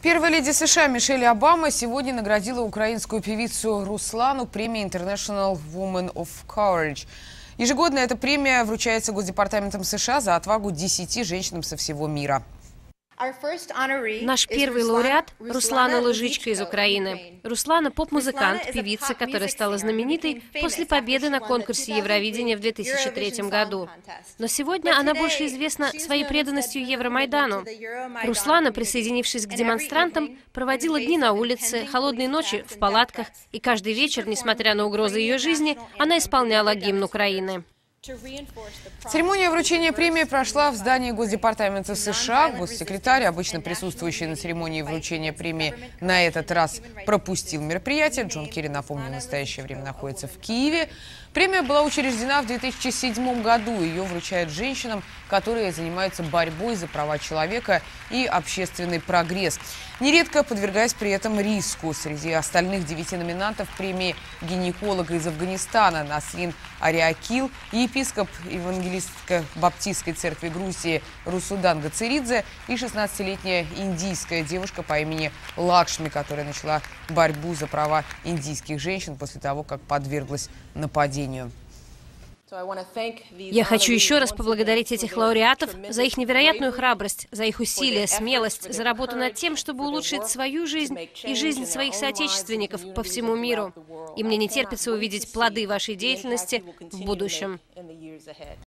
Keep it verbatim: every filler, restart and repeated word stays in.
Первая леди США Мишель Обама сегодня наградила украинскую певицу Руслану премией International Woman of Courage. Ежегодно эта премия вручается Госдепартаментом США за отвагу десяти женщинам со всего мира. Наш первый лауреат – Руслана Лыжичка из Украины. Руслана – поп-музыкант, певица, которая стала знаменитой после победы на конкурсе Евровидения в две тысячи третьем году. Но сегодня она больше известна своей преданностью Евромайдану. Руслана, присоединившись к демонстрантам, проводила дни на улице, холодные ночи в палатках, и каждый вечер, несмотря на угрозы ее жизни, она исполняла гимн Украины. Церемония вручения премии прошла в здании Госдепартамента США. Госсекретарь, обычно присутствующий на церемонии вручения премии, на этот раз пропустил мероприятие. Джон Керри, напомню, в настоящее время находится в Киеве. Премия была учреждена в две тысячи седьмом году. Ее вручают женщинам, которые занимаются борьбой за права человека и общественный прогресс, нередко подвергаясь при этом риску. Среди остальных девяти номинантов премии гинеколога из Афганистана Наслин Ариакил и епископ Евангелистско-баптистской церкви Грузии Русудан Гацеридзе и шестнадцатилетняя индийская девушка по имени Лакшми, которая начала борьбу за права индийских женщин после того, как подверглась нападению. Я хочу еще раз поблагодарить этих лауреатов за их невероятную храбрость, за их усилия, смелость, за работу над тем, чтобы улучшить свою жизнь и жизнь своих соотечественников по всему миру. И мне не терпится увидеть плоды вашей деятельности в будущем.